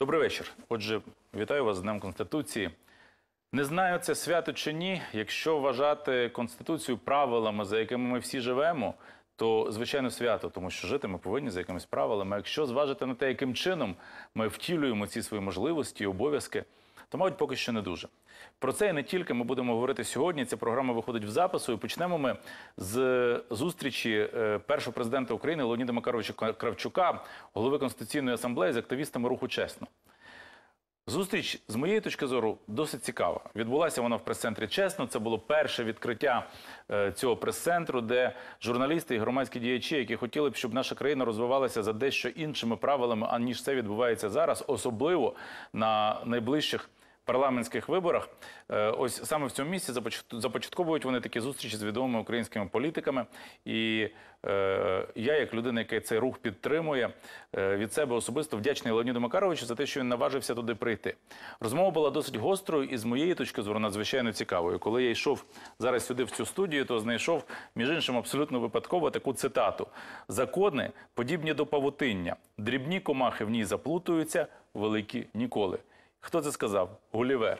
Добрий вечір. Отже, вітаю вас з Днем Конституції. Не знаю, це свято чи ні. Якщо вважати Конституцію правилами, за якими ми всі живемо, то, звичайно, свято, тому що жити ми повинні за якимись правилами. А якщо зважити на те, яким чином ми втілюємо ці свої можливості і обов'язки, то, мабуть, поки що не дуже. Про це і не тільки ми будемо говорити сьогодні. Ця програма виходить в запису. І почнемо ми з зустрічі першого президента України Леоніда Макаровича Кравчука, голови Конституційної асамблеї, з активістами руху «Чесно». Зустріч, з моєї точки зору, досить цікава. Відбулася вона в прес-центрі «Чесно». Це було перше відкриття цього прес-центру, де журналісти і громадські діячі, які хотіли б, щоб наша країна розвивалася за дещо іншими правилами, аніж це відбувається зараз, особливо на найближчих парламентських виборах. Ось саме в цьому місці започатковують вони такі зустрічі з відомими українськими політиками. І я, як людина, яка цей рух підтримує, від себе особисто вдячний Леоніду Макаровичу за те, що він наважився туди прийти. Розмова була досить гострою і, з моєї точки зору, надзвичайно цікавою. Коли я йшов зараз сюди, в цю студію, то знайшов, між іншим, абсолютно випадково таку цитату. «Закони подібні до павутиння. Дрібні комахи в ній заплутуються, великі ніколи». Хто це сказав? Гулівер.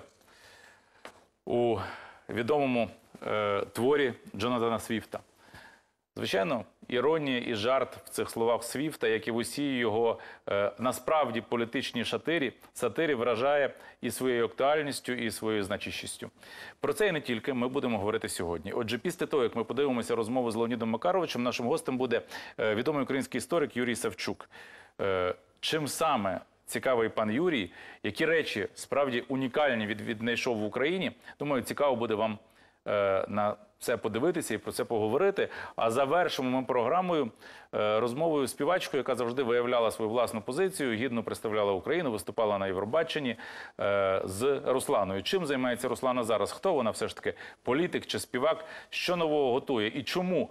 У відомому творі Джонатана Свіфта. Звичайно, іронія і жарт в цих словах Свіфта, як і в усій його насправді політичній сатирі вражає і своєю актуальністю, і своєю значущістю. Про це і не тільки ми будемо говорити сьогодні. Отже, після того, як ми подивимося розмову з Леонідом Макаровичем, нашим гостем буде відомий український історик Юрій Савчук. Чим саме цікавий пан Юрій, які речі справді унікальні віднайшов в Україні. Думаю, цікаво буде вам на це подивитися і про це поговорити. А завершимо ми програмою розмовою з співачкою, яка завжди виявляла свою власну позицію, гідно представляла Україну, виступала на Євробаченні, з Русланою. Чим займається Руслана зараз? Хто вона все ж таки? Політик чи співак? Що нового готує? І чому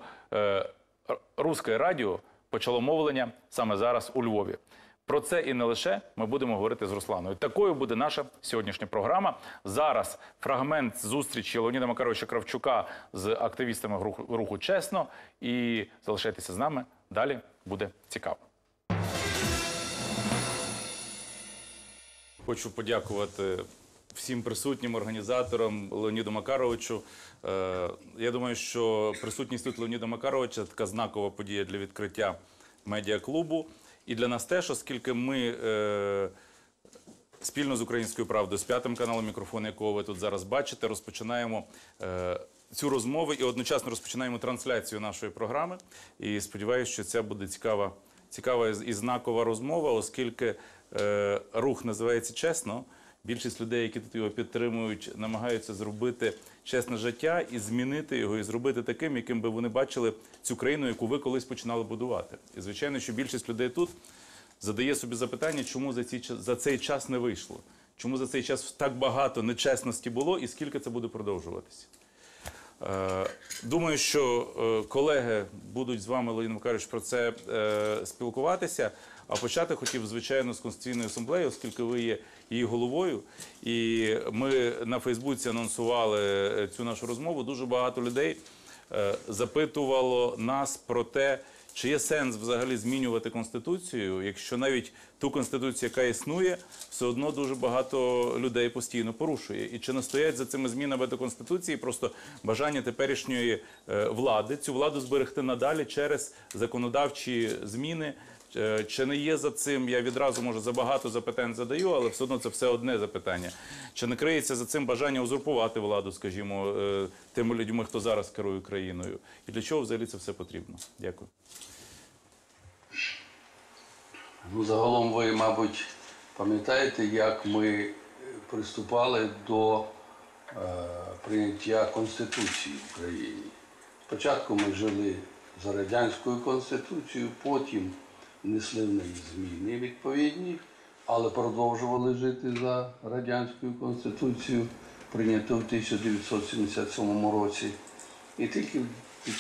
Руське радіо почало мовлення саме зараз у Львові? Про це і не лише ми будемо говорити з Русланою. Такою буде наша сьогоднішня програма. Зараз фрагмент зустрічі Леоніда Макаровича Кравчука з активістами руху «Чесно». І залишайтеся з нами, далі буде цікаво. Хочу подякувати всім присутнім організаторам, Леоніду Макаровичу. Я думаю, що присутність тут Леоніда Макаровича – така знакова подія для відкриття медіаклубу. І для нас теж, оскільки ми спільно з «Українською правдою», з «5 каналом», мікрофон якого ви тут зараз бачите, розпочинаємо цю розмову і одночасно розпочинаємо трансляцію нашої програми. І сподіваюся, що це буде цікава і знакова розмова, оскільки рух називається «Чесно». Більшість людей, які тут його підтримують, намагаються зробити чесне життя і змінити його, і зробити таким, яким би вони бачили цю країну, яку ви колись починали будувати. І, звичайно, що більшість людей тут задає собі запитання, чому за цей час не вийшло, чому за цей час так багато нечесності було і скільки це буде продовжуватися. Думаю, що колеги будуть з вами, Леонід Макарович, про це спілкуватися. А почати хотів, звичайно, з Конституційної асамблеї, оскільки ви є її головою. І ми на Фейсбуці анонсували цю нашу розмову. Дуже багато людей запитувало нас про те, чи є сенс взагалі змінювати Конституцію, якщо навіть ту Конституцію, яка існує, все одно дуже багато людей постійно порушує. І чи не стоять за цими змінами до Конституції просто бажання теперішньої влади, цю владу зберегти надалі через законодавчі зміни. Чи не є за цим, я відразу, може, забагато запитань задаю, але все одно це все одне запитання. Чи не криється за цим бажання узурпувати владу, скажімо, тими людьми, хто зараз керує країною? І для чого взагалі це все потрібно? Дякую. Ну, загалом ви, мабуть, пам'ятаєте, як ми приступали до прийняття Конституції в Україні. Спочатку ми жили за Радянською Конституцією, потім внесли в неї зміни відповідні, але продовжували жити за Радянською Конституцією, прийняту в 1977 році. І тільки в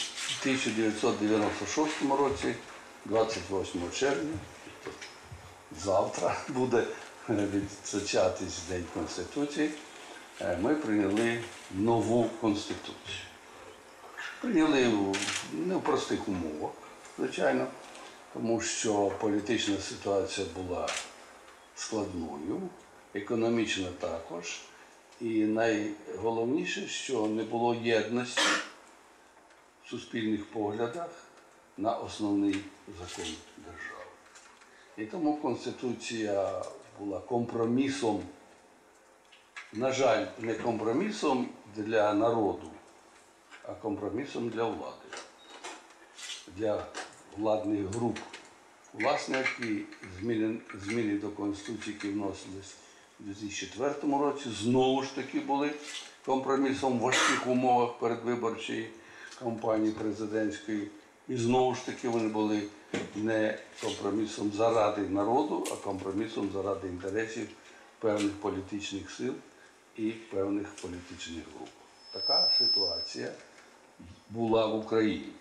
1996 році, 28 червня, завтра буде відзначатись День Конституції, ми прийняли нову Конституцію. Прийняли не в простих умовах, звичайно, тому що політична ситуація була складною, економічно також. І найголовніше, що не було єдності в суспільних поглядах на основний закон держави. І тому Конституція була компромісом, на жаль, не компромісом для народу, а компромісом для влади, для владних груп. Власне, ті зміни до Конституції, які вносились у 2004 році, знову ж таки були компромісом в важких умовах передвиборчої кампанії президентської. І знову ж таки вони були не компромісом заради народу, а компромісом заради інтересів певних політичних сил і певних політичних груп. Така ситуація була в Україні.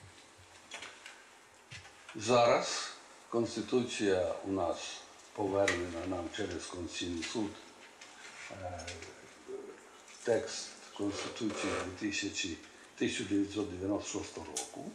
Зараз Конституція у нас повернена нам через Конституційний суд. Текст Конституції 1996 року.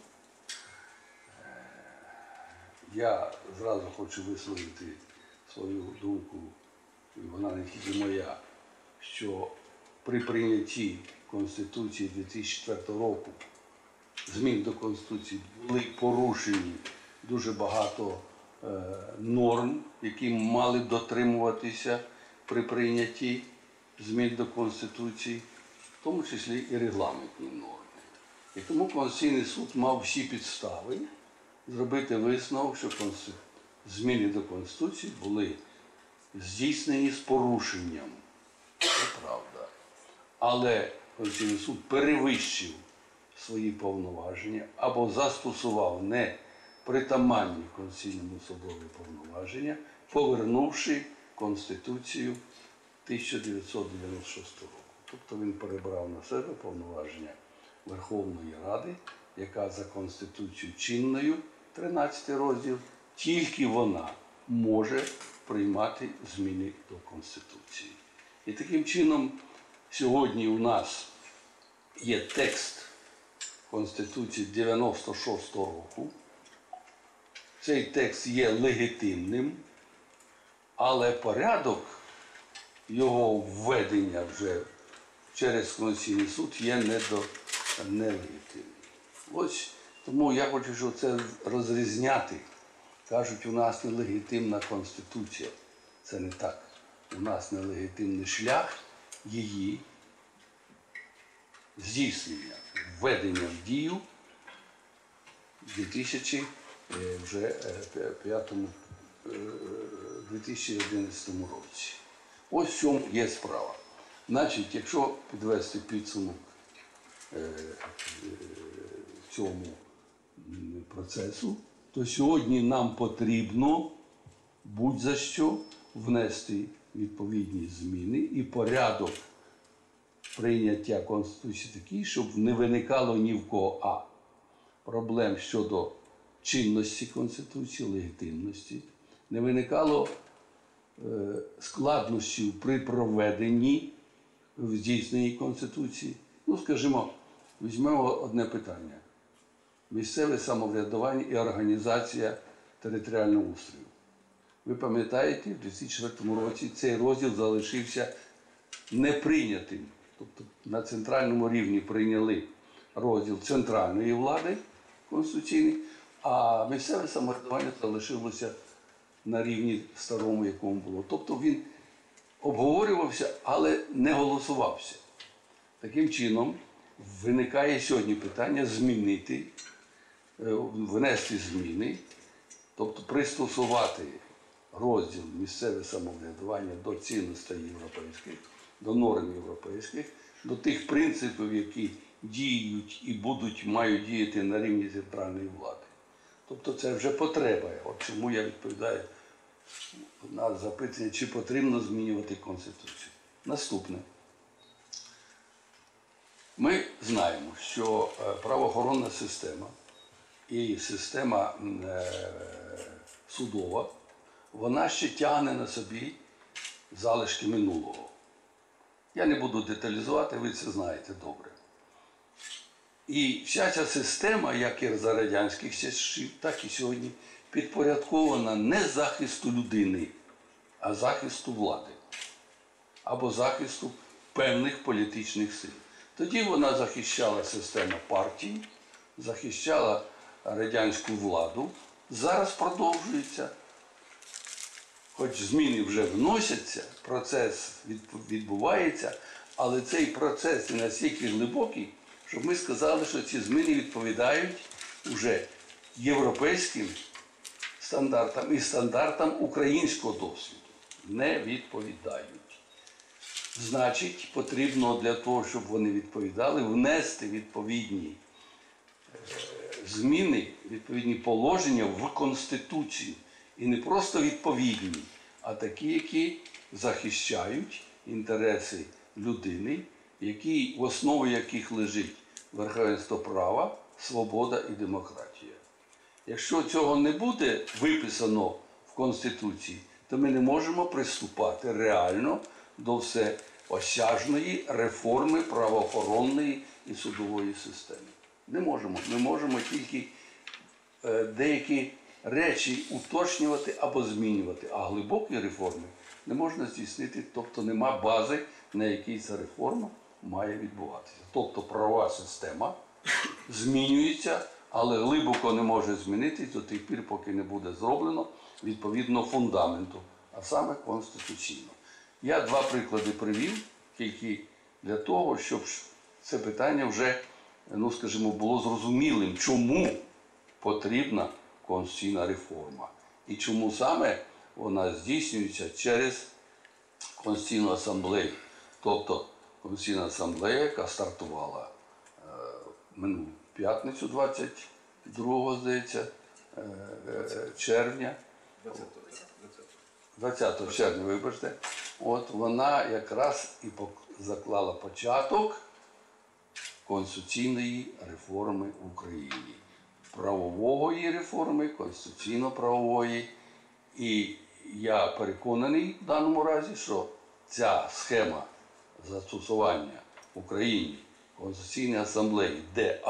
Я зразу хочу висловити свою думку, і вона не тільки моя, що при прийнятті Конституції 2004 року змін до Конституції були порушені дуже багато норм, які мали дотримуватися при прийнятті змін до Конституції, в тому числі і регламентні норми. І тому Конституційний суд мав всі підстави зробити висновок, що зміни до Конституції були здійснені з порушенням. Це правда. Але Конституційний суд перевищив свої повноваження або застосував непритаманні Конституційному судові повноваження, повернувши Конституцію 1996 року. Тобто він перебрав на себе повноваження Верховної Ради, яка за Конституцією чинною, 13 розділ, тільки вона може приймати зміни до Конституції. І таким чином сьогодні у нас є текст Конституції 96 року. Цей текст є легітимним, але порядок його введення вже через Конституційний суд є нелегітимним. Ось тому я хочу, щоб це розрізняти. Кажуть, у нас нелегітимна Конституція. Це не так. У нас нелегітимний шлях її здійснення, введення в дію в 2011 році. Ось в чому є справа. Значить, якщо підвести підсумок цьому процесу, то сьогодні нам потрібно будь-за що внести відповідні зміни і порядок прийняття Конституції такий, щоб не виникало ні в кого проблем щодо чинності Конституції, легітимності, не виникало складнощів при проведенні в здійсненні Конституції. Ну, скажімо, візьмемо одне питання. Місцеве самоврядування і організація територіального устрою. Ви пам'ятаєте, в 2004 році цей розділ залишився неприйнятим. Тобто на центральному рівні прийняли розділ центральної влади конституційний, а місцеве самоврядування залишилося на рівні старому, якому було. Тобто він обговорювався, але не голосувався. Таким чином, виникає сьогодні питання змінити, внести зміни, тобто пристосувати розділ місцеве самоврядування до цінностей європейських, до норм європейських, до тих принципів, які діють і мають діяти на рівні центральної влади. Тобто це вже потреба. От чому я відповідаю на запитання, чи потрібно змінювати Конституцію. Наступне. Ми знаємо, що правоохоронна система і система судова, вона ще тягне на собі залишки минулого. Я не буду деталізувати, ви це знаєте добре. І вся ця система, як і за радянських часів, так і сьогодні, підпорядкована не захисту людини, а захисту влади або захисту певних політичних сил. Тоді вона захищала систему партій, захищала радянську владу. Зараз продовжується. Хоч зміни вже вносяться, процес відбувається, але цей процес не настільки глибокий, щоб ми сказали, що ці зміни відповідають уже європейським стандартам і стандартам українського досвіду. Не відповідають. Значить, потрібно для того, щоб вони відповідали, внести відповідні зміни, відповідні положення в Конституцію. І не просто відповідні, а такі, які захищають інтереси людини, в основі яких лежить верховенство права, свобода і демократія. Якщо цього не буде виписано в Конституції, то ми не можемо приступати реально до всеосяжної реформи правоохоронної і судової системи. Не можемо. Ми можемо тільки деякі речі уточнювати або змінювати, а глибокі реформи не можна здійснити, тобто нема бази, на якій ця реформа має відбуватися. Тобто правова система змінюється, але глибоко не може змінитись до тих пір, поки не буде зроблено відповідно фундаменту, а саме конституційно. Я два приклади привів, тільки для того, щоб це питання вже, було зрозумілим, чому потрібна конституційна реформа. І чому саме вона здійснюється через Конституційну асамблею. Тобто Конституційна асамблея, яка стартувала минулу п'ятницю 22, здається, червня. 20 червня, вибачте. От вона якраз і заклала початок конституційної реформи в Україні. Правової реформи, конституційно-правової. І я переконаний в даному разі, що ця схема застосування в Україні Конституційної асамблеї, де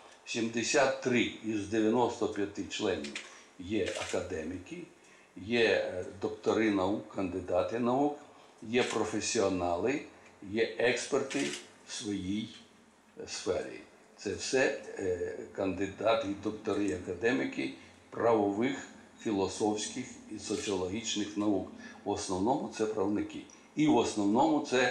73 із 95 членів є академіки, є доктори наук, кандидати наук, є професіонали, є експерти в своїй сфері. Це все кандидати, доктори, академіки правових, філософських і соціологічних наук. В основному це правники. І в основному це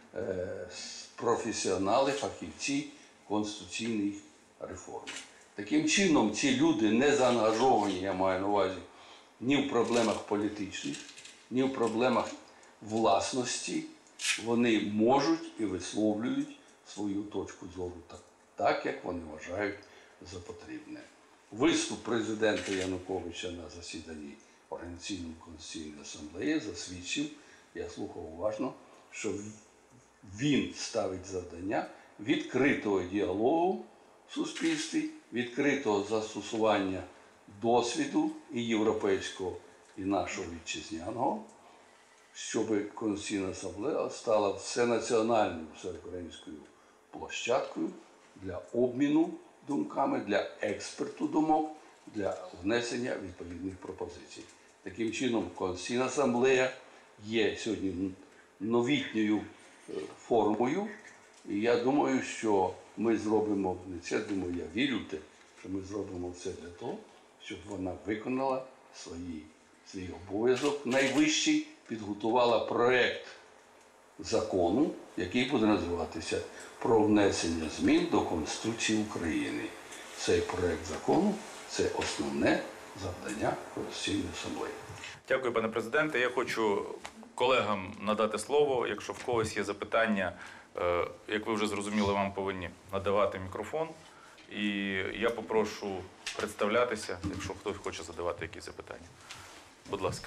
професіонали, фахівці конституційної реформи. Таким чином, ці люди не заангажовані, я маю на увазі, ні в проблемах політичних, ні в проблемах власності. Вони можуть і висловлюють свою точку зору так, як вони вважають за потрібне. Виступ президента Януковича на засіданні Організаційної конституційної асамблеї засвідчив, я слухав уважно, що він ставить завдання відкритого діалогу в суспільстві, відкритого застосування досвіду і європейського, і нашого вітчизняного, щоб Конституційна асамблея стала всенаціональною, всеукраїнською площадкою для обміну думками, для експерту думок, для внесення відповідних пропозицій. Таким чином, Конституційна асамблея є сьогодні новітньою формою, і я думаю, що ми зробимо, не це думаю, я вірю в те, що ми зробимо все для того, щоб вона виконала свій обов'язок найвищий, підготувала проєкт закону, який буде називатися «Про внесення змін до Конституції України». Цей проєкт закону – це основне завдання Конституційної асамблеї. Дякую, пане президенте. Я хочу колегам надати слово. Якщо в когось є запитання, як ви вже зрозуміли, вам повинні надавати мікрофон. І я попрошу представлятися, якщо хтось хоче задавати якісь запитання. Будь ласка.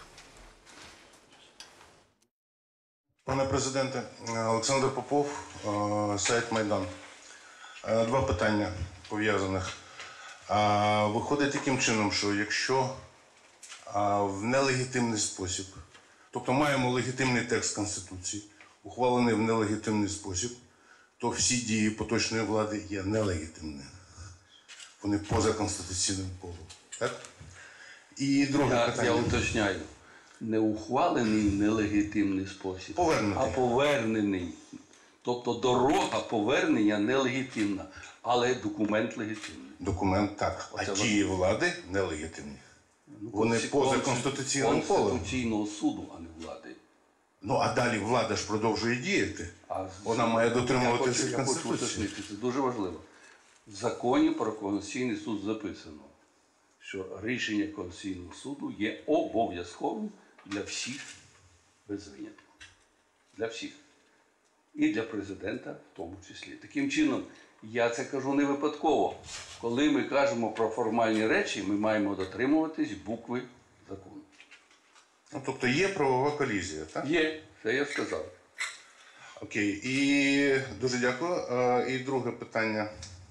Пане президенте, Олександр Попов, сайт Майдан. Два питання пов'язаних. Виходить таким чином, що якщо в нелегітимний спосіб, тобто маємо легітимний текст Конституції, ухвалений в нелегітимний спосіб, то всі дії поточної влади є нелегітимними. Вони поза конституційним полем. Так? І друге питання. Я уточняю. не ухвалений в нелегітимний спосіб, Повернутий. а повернений. Тобто дорога повернення нелегітимна, але документ легітимний. Документ так, а Оце дії влади нелегітимні. Вони поза конституційним полем. Конституційного суду, а не влади. Ну а далі влада ж продовжує діяти. Вона має дотримуватися Я хочу Конституції. уточнити, це дуже важливо. В законі про Конституційний суд записано, що рішення Конституційного суду є обов'язковим для всіх без винятку. Для всіх. І для президента в тому числі. Таким чином, я це кажу не випадково. Коли ми кажемо про формальні речі, ми маємо дотримуватись букви закону. Ну, тобто є правова колізія, так? Є, це я сказав. Окей. І дуже дякую. І друге питання.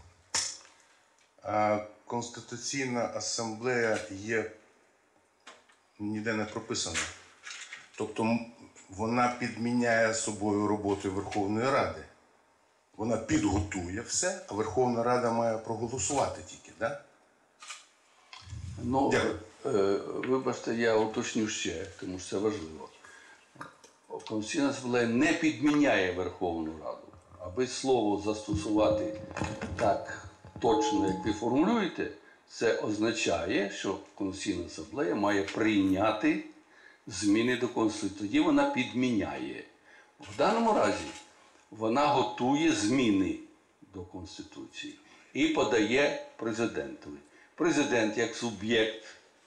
Конституційна асамблея є ніде не прописана. Тобто вона підміняє собою роботу Верховної Ради. Вона підготує все, а Верховна Рада має проголосувати тільки, так? Ну, Дякую. вибачте, я уточню ще, тому що це важливо. Конституційна асамблея не підміняє Верховну Раду. Аби слово застосувати так точно, як ви формулюєте, це означає, що Конституційна асамблея має прийняти зміни до Конституції. Тоді вона підміняє. В даному разі вона готує зміни до Конституції і подає президентові. Президент, як суб'єкт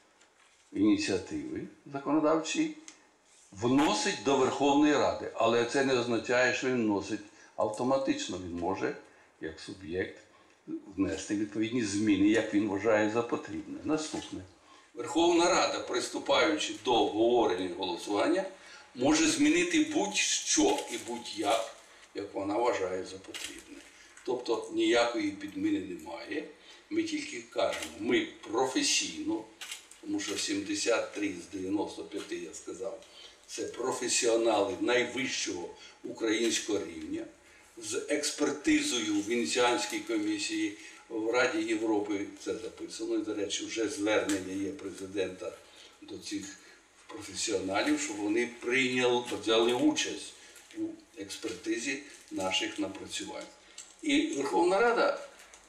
ініціативи законодавчої, вносить до Верховної Ради. Але це не означає, що він вносить автоматично. Він може, як суб'єкт, внести відповідні зміни, як він вважає за потрібне. Наступне. Верховна Рада, приступаючи до обговорення і голосування, може змінити будь-що і будь-як, як вона вважає за потрібне. Тобто ніякої підміни немає. Ми тільки кажемо, ми професійно, тому що 73 з 95, я сказав, це професіонали найвищого українського рівня, з експертизою в Венеціанській комісії, в Раді Європи це записано. І, до речі, вже звернення є президента до цих професіоналів, щоб вони взяли участь у експертизі наших напрацювань. І Верховна Рада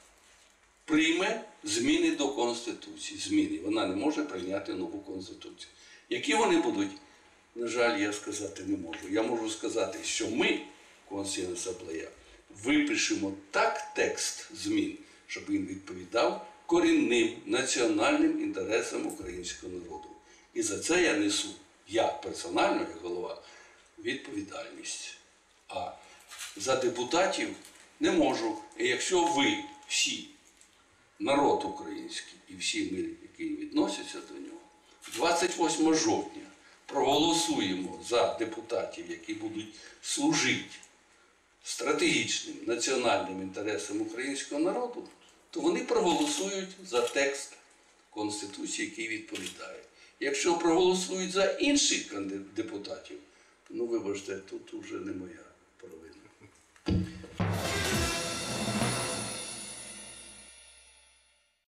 прийме зміни до Конституції. Зміни. Вона не може прийняти нову Конституцію. Які вони будуть? На жаль, я сказати не можу. Я можу сказати, що ми, Конституційна асамблея, випишемо так текст змін, щоб він відповідав корінним національним інтересам українського народу. І за це я несу, я персонально, як голова, відповідальність. А за депутатів не можу. І якщо ви всі, народ український і всі ми, які відносяться до нього, 28 жовтня проголосуємо за депутатів, які будуть служити стратегічним національним інтересам українського народу, то вони проголосують за текст Конституції, який відповідає. Якщо проголосують за інших депутатів, ну вибачте, тут вже не моя провина.